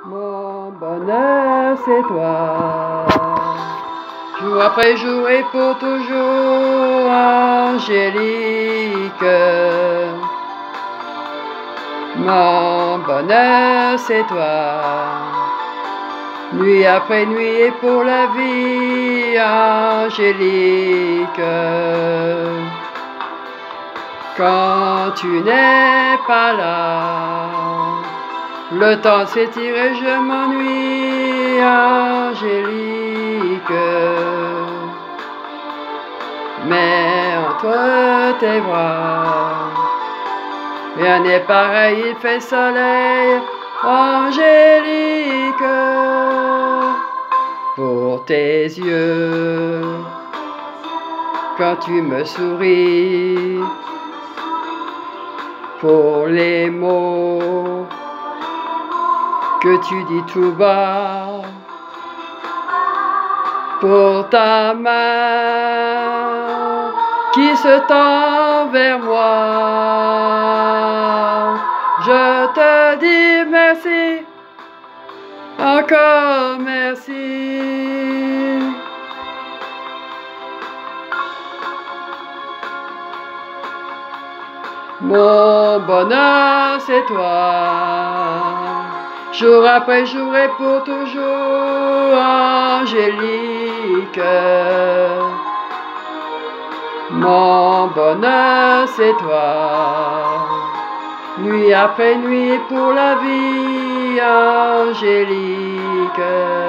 Mon bonheur, c'est toi. Jour après jour et pour toujours, Angélique. Mon bonheur, c'est toi. Nuit après nuit et pour la vie, Angélique. Quand tu n'es pas là, le temps s'étire et je m'ennuie, Angélique. Mais entre tes bras, rien n'est pareil, il fait soleil, Angélique. Pour tes yeux, quand tu me souris, pour les mots que tu dis tout bas, pour ta main qui se tend vers moi, je te dis merci, encore merci. Mon bonheur, c'est toi. Jour après jour et pour toujours, Angélique. Mon bonheur, c'est toi. Nuit après nuit pour la vie, Angélique.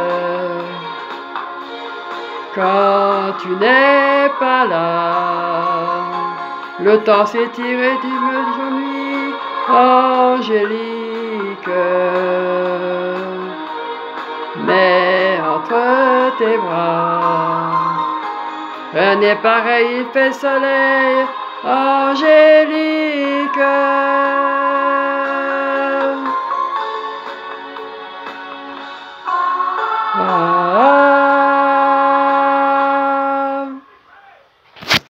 Quand tu n'es pas là, le temps s'étire et tu m'ennuies, Angélique. Mais entre tes bras, rien n'est pareil, il fait soleil, Angélique. Ah.